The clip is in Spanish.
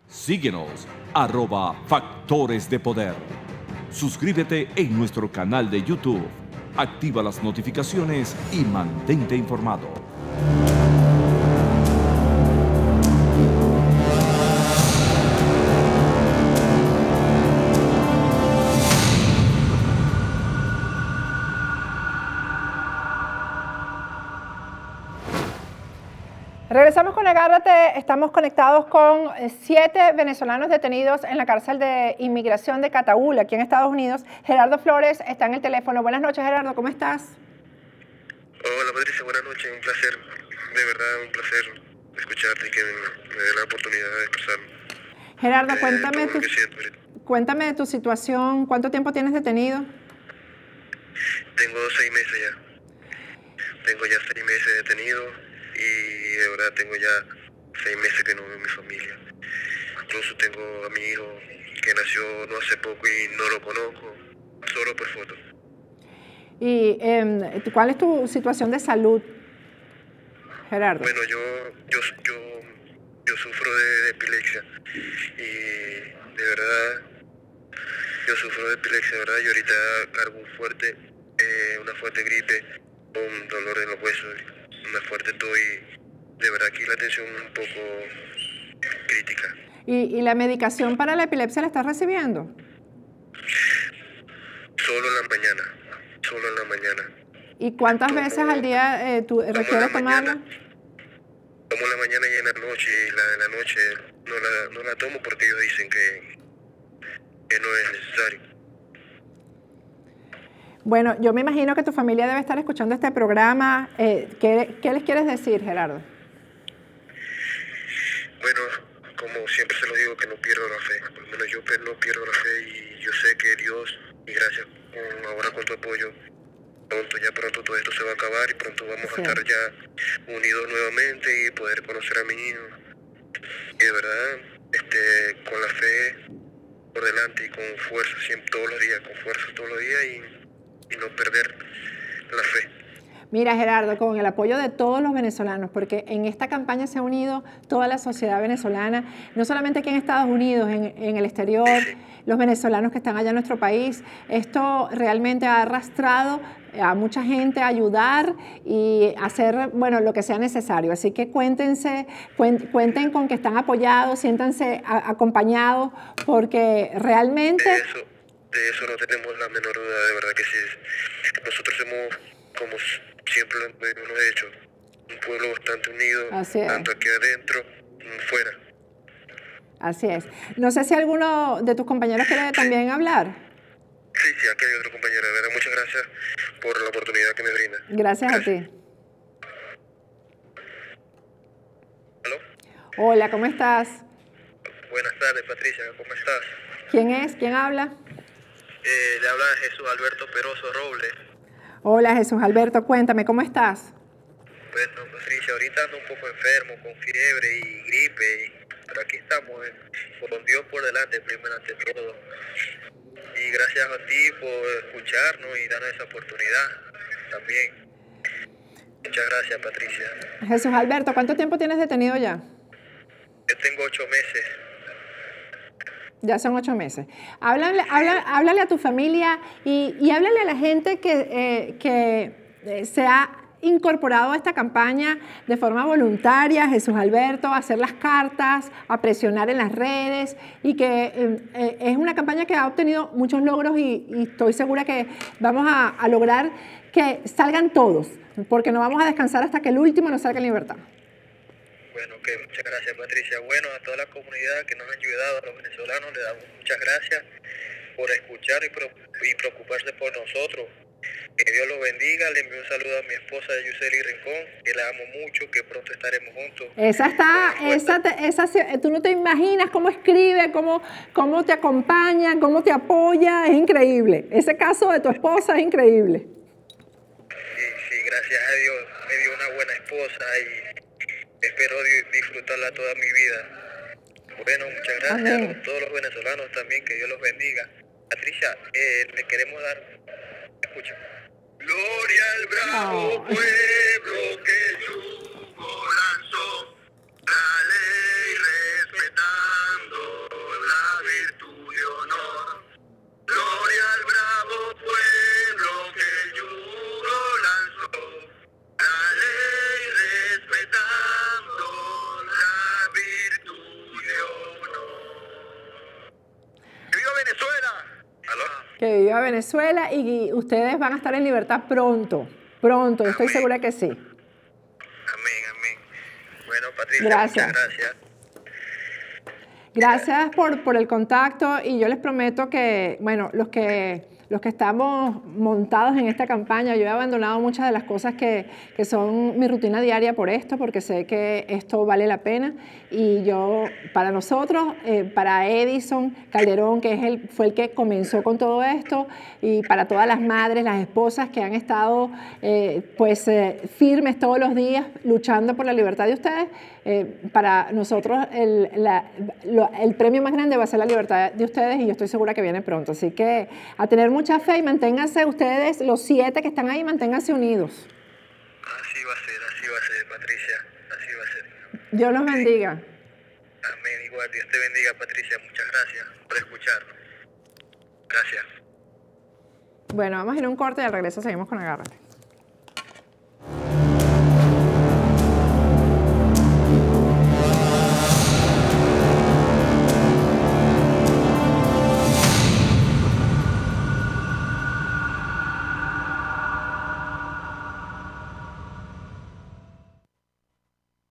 Síguenos, @Factores de Poder. Suscríbete en nuestro canal de YouTube. Activa las notificaciones y mantente informado. Regresamos con Agárrate. Estamos conectados con 7 venezolanos detenidos en la cárcel de inmigración de Cataula, aquí en Estados Unidos. Gerardo Flores está en el teléfono. Buenas noches, Gerardo, ¿cómo estás? Hola, Patricia, buenas noches. Un placer, de verdad, un placer escucharte y que me dé la oportunidad de expresarme. Gerardo, cuéntame de tu situación. ¿Cuánto tiempo tienes detenido? Tengo 6 meses ya. Tengo ya 6 meses detenido y de verdad tengo ya 6 meses que no veo a mi familia. Incluso tengo a mi hijo que nació no hace poco y no lo conozco, solo por foto. ¿Y cuál es tu situación de salud, Gerardo? Bueno, yo sufro de epilepsia y de verdad yo sufro de epilepsia, ¿verdad? Y ahorita cargo una fuerte gripe, un dolor en los huesos, una fuerte tos y de verdad aquí la tensión es un poco crítica. ¿Y la medicación para la epilepsia la estás recibiendo? Solo en la mañana. ¿Y cuántas veces al día tú requieres tomarla? Tomo en la mañana y en la noche, y la de la noche no la tomo porque ellos dicen que no es necesario. Bueno, yo me imagino que tu familia debe estar escuchando este programa. ¿Qué les quieres decir, Gerardo? Bueno, como siempre se lo digo, que no pierdo la fe. Por lo menos yo no pierdo la fe y yo sé que Dios, y gracias ahora con tu apoyo, pronto todo esto se va a acabar y pronto vamos a estar ya unidos nuevamente y poder conocer a mi hijo. Y de verdad, con la fe por delante y con fuerza, siempre, todos los días, con fuerza todos los días y no perder la fe. Mira, Gerardo, con el apoyo de todos los venezolanos, porque en esta campaña se ha unido toda la sociedad venezolana, no solamente aquí en Estados Unidos, en el exterior, los venezolanos que están allá en nuestro país. Esto realmente ha arrastrado a mucha gente a ayudar y hacer, bueno, lo que sea necesario. Así que cuenten con que están apoyados, siéntanse acompañados, porque realmente... De eso no tenemos la menor duda, de verdad que sí. Nosotros somos, como siempre lo hemos hecho, un pueblo bastante unido, tanto aquí adentro como fuera. Así es. No sé si alguno de tus compañeros quiere también hablar. Sí, aquí hay otro compañero. De verdad, muchas gracias por la oportunidad que me brinda. Gracias a ti. ¿Aló? Hola, ¿cómo estás? Buenas tardes, Patricia, ¿cómo estás? ¿Quién es? ¿Quién habla? Le habla Jesús Alberto Peroso Robles. Hola, Jesús Alberto, cuéntame, ¿cómo estás? Bueno, Patricia, ahorita ando un poco enfermo, con fiebre y gripe, pero aquí estamos, con Dios por delante, primero ante todo. Y gracias a ti por escucharnos y darnos esa oportunidad también. Muchas gracias, Patricia. Jesús Alberto, ¿cuánto tiempo tienes detenido ya? Yo tengo 8 meses. Ya son 8 meses. Háblale a tu familia y háblale a la gente que se ha incorporado a esta campaña de forma voluntaria, Jesús Alberto, a hacer las cartas, a presionar en las redes y que es una campaña que ha obtenido muchos logros y estoy segura que vamos a lograr que salgan todos, porque no vamos a descansar hasta que el último nos salga en libertad. Bueno, muchas gracias, Patricia. Bueno, a toda la comunidad que nos ha ayudado, a los venezolanos, le damos muchas gracias por escuchar y preocuparse por nosotros. Que Dios los bendiga. Le envío un saludo a mi esposa Yuseli Rincón, que la amo mucho, que pronto estaremos juntos. Tú no te imaginas cómo escribe, cómo te acompaña, cómo te apoya, es increíble. Ese caso de tu esposa es increíble. Sí, gracias a Dios me dio una buena esposa y espero disfrutarla toda mi vida. Bueno, muchas gracias. Amén. A todos los venezolanos también, que Dios los bendiga. Patricia, le queremos dar... Escucha. Gloria al bravo pueblo que su corazón la ley respetando. la virtud y honor. Gloria al bravo pueblo que el yugo lanzó, la ley respetando la virtud y honor. ¡Que viva Venezuela! ¿Aló? Que viva Venezuela y ustedes van a estar en libertad pronto, pronto, yo estoy segura que sí. Amén, amén. Bueno, Patricia, Gracias. muchas gracias. Gracias por el contacto y yo les prometo que, bueno, los que estamos montados en esta campaña, yo he abandonado muchas de las cosas que son mi rutina diaria por esto, porque sé que esto vale la pena y yo, para nosotros, para Edison Calderón, que fue el que comenzó con todo esto, y para todas las madres, las esposas que han estado firmes todos los días luchando por la libertad de ustedes, para nosotros el premio más grande va a ser la libertad de ustedes y yo estoy segura que viene pronto. Así que a tener mucha fe y manténganse ustedes, los 7 que están ahí, manténganse unidos. Así va a ser, Patricia, así va a ser. Dios los bendiga. Amén, igual, Dios te bendiga, Patricia, muchas gracias por escucharnos. Gracias. Bueno, vamos a ir a un corte y al regreso seguimos con Agárrate.